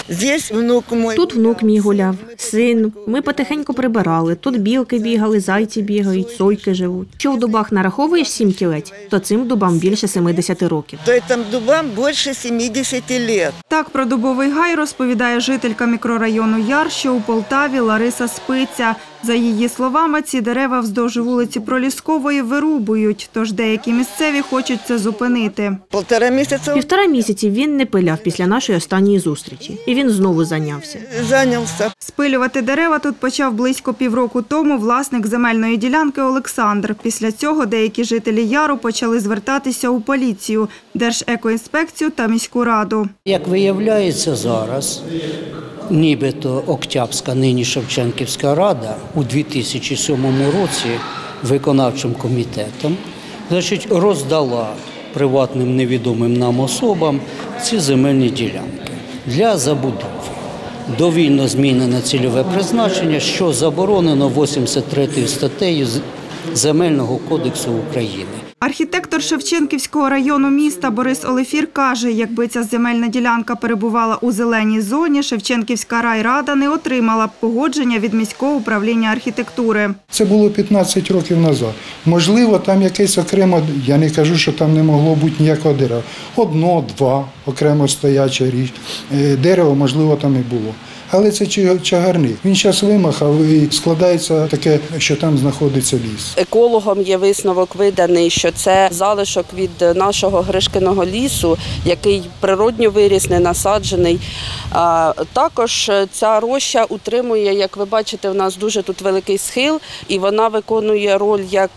Здесь внук мой. Тут внук мій гуляв, син. Ми потихеньку прибирали. Тут білки бігали, зайці бігають, сойки живуть. Що в дубах нараховуєш 7 кілець, то цим дубам більше 70 років. То этим дубам більше 70 років. Так про Дубовий гай розповідає жителька мікрорайону Яр, що у Полтаві Лариса Спиця. За її словами, ці дерева вздовж вулиці Проліскової вирубують, тож деякі місцеві хочуть це зупинити. 1,5 місяця. 1,5 місяці він не пиляв після нашої останньої зустрічі. І він знову зайнявся. Спилювати дерева тут почав близько півроку тому власник земельної ділянки Олександр. Після цього деякі жителі Яру почали звертатися у поліцію, Держекоінспекцію та міську раду. Як виявляється зараз, нібито Октябрська, нині Шевченківська рада у 2007 році виконавчим комітетом роздала приватним невідомим нам особам ці земельні ділянки для забудови. Довільно змінено цільове призначення, що заборонено 83 статтею Земельного кодексу України. Архітектор Шевченківського району міста Борис Олефір каже, якби ця земельна ділянка перебувала у зеленій зоні, Шевченківська райрада не отримала б погодження від міського управління архітектури. Це було 15 років назад. Можливо, там якесь окремо, я не кажу, що там не могло бути ніякого дерева. 1-2 окремо стояче дерево, можливо, там і було. Але це чагарник. Він зараз вимахав і складається таке, що там знаходиться ліс. Екологом є висновок виданий, що це залишок від нашого Гришкиного лісу, який природньо виріс, не насаджений. Також ця роща утримує, як ви бачите, у нас дуже тут великий схил, і вона виконує роль як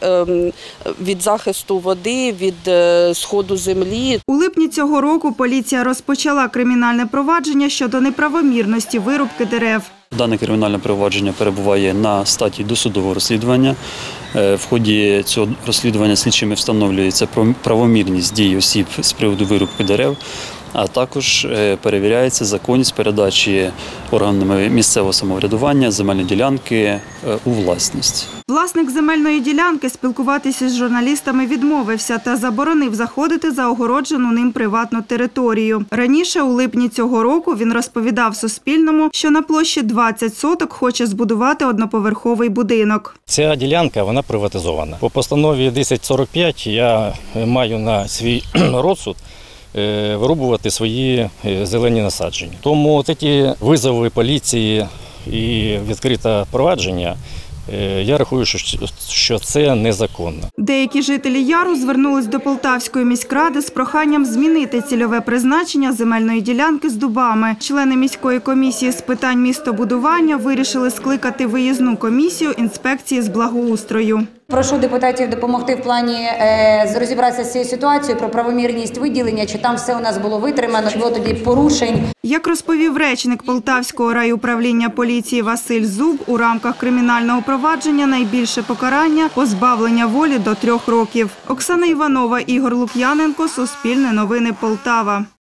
від захисту води, від сходу землі. У липні цього року поліція розпочала кримінальне провадження щодо неправомірності вирубки дерев. Дане кримінальне провадження перебуває на стадії досудового розслідування. В ході цього розслідування слідчими встановлюється правомірність дій осіб з приводу вирубки дерев, а також перевіряється законність передачі органами місцевого самоврядування земельної ділянки у власність. Власник земельної ділянки спілкуватися з журналістами відмовився та заборонив заходити за огороджену ним приватну територію. Раніше, у липні цього року, він розповідав Суспільному, що на площі 20 соток хоче збудувати одноповерховий будинок. Ця ділянка, вона приватизована. По постанові 1045 я маю на свій розсуд вирубувати свої зелені насадження. Тому такі визови поліції і відкрите провадження, я рахую, що це незаконно. Деякі жителі Яру звернулись до Полтавської міськради з проханням змінити цільове призначення земельної ділянки з дубами. Члени міської комісії з питань містобудування вирішили скликати виїзну комісію інспекції з благоустрою. Прошу депутатів допомогти в плані розібратися з цією ситуацією про правомірність виділення, чи там все у нас було витримано, чи було тоді порушень. Як розповів речник Полтавського райуправління поліції Василь Зуб, у рамках кримінального провадження найбільше покарання – позбавлення волі до 3 років. Оксана Іванова, Ігор Лук'яненко, Суспільне новини, Полтава.